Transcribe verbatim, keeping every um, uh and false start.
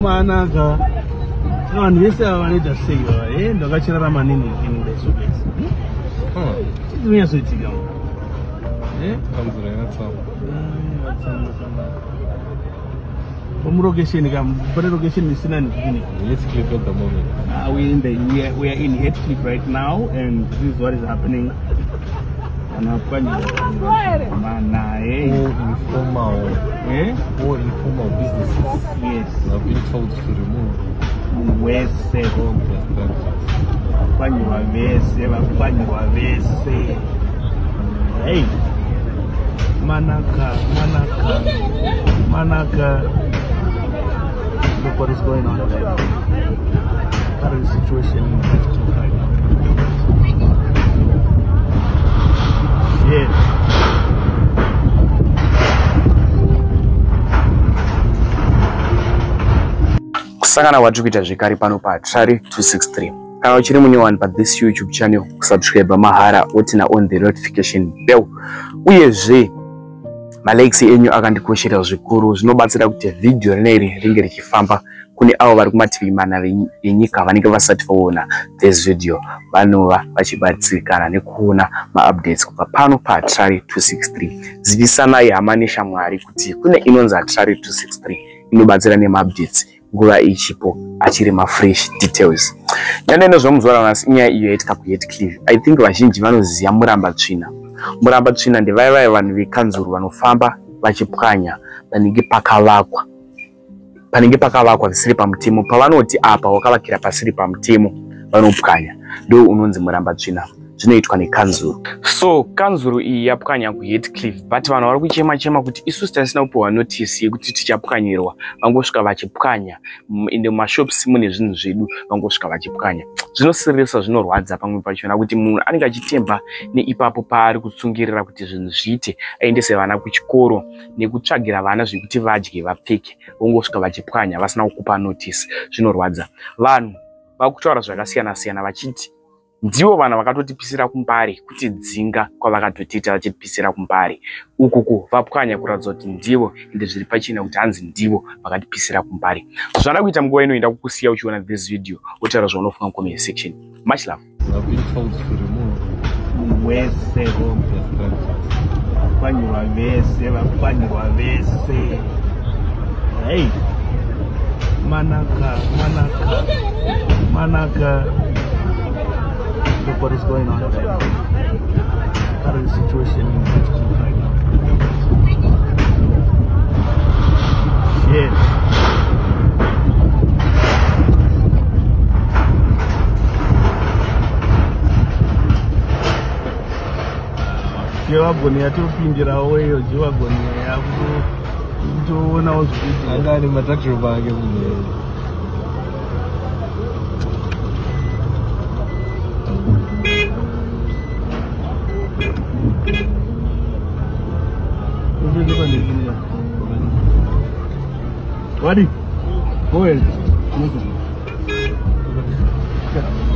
Manaka. No, and yes, I need to say, eh? The Gachara Manini in the Soviets. Oh, it's me as it's young. Eh? That's all. Location, but location is in Let's click at the moment. Uh, we in the we are, we are in head clip right now, and this is what is happening. And I'm going informal, eh? All informal businesses. Yes, I've been told to remove. Where's the home? Hey, Manaka, Manaka, Manaka. Look what is going on there. That is the situation in fifteen right now. Yeah. Kusangana wadzikuita zvekare pano paHarare two sixty-three. Kana uchiri munyowani pa this YouTube channel, subscribe muHarare wotina on the notification bell. Uyezve malikes enyu akandikoshera zvikuru zvinobatsira kuti video rineri ringe richifamba kune avo vari kumativi mana venyika vanenge vasati vaona this video vanova vachibatsirikana nekuona maupdates kubva pano paHarare two sixty-three. Zivisanai hama neshamwari kuti kune inonzi Harare two sixty-three inobatsira nemaupdates nguva ichipo achiri mafresh details. Nyandendo zvomuzora nhasi inyaya iyo yaitika kuHead Cliff. I think vazhinji vanoziva muramba tsvina. Muramba tsvina ndevaya vanhu vekanzuru vanofamba vachipwanya panenge pakavakwa. Panenge pakavakwa visiri pamutemo. Pavanoti apa wakavakira pasiri pamutemo vanopwanya. Ndo unonzi muramba tsvina. Zvinoitwa nekanzuru. So kanzuru iyi yapwanya kuHead Cliff, but vanhu vari kuchema chema kuti isusu tasina kupiwa notice yekuti tichapwanyirwa. Vangosvika vachipwanya ende mashops mune zvinhu zvedu vangosvika vachipwanya. Zvinosirisa, zvinorwadza pamwe pachona kuti munhu anenge achitemba neipapo paari kutsungirira kuti zvinhu zviite, aendese vana kuchikoro nekutsvagira vana zvekuti vadye vapfeke, vongosvika vachipwanya vasina kukupa notice. Zvinorwadza. Vanhu vakutaura zvakasiyana siyana vachiti ndivo vanhu vakatotipisira kumbari kuti dzinga kwavakatotiita vachitipisira kumbari. Ukuku vapwanya kuratidza kuti ndivo ende zviri pachina kuti hanzi ndivo vakatipisira kumbari. Zvada kuita nguva inoenda kukusiya uchiona this video wotaura zvaunofunga mucomment section. Much love. I've been told to remove. Wese home. Vapwanyirwa vese, vapwanyirwa vese. Hey. Manaka, Manaka, Manaka. Look what is going on there. That is the situation in fifteen right now. Yeah. Jewagoni yatopindira weyo jewagoni yaku kutoona ozviti andani matakiro bage munhu. What? Go ahead.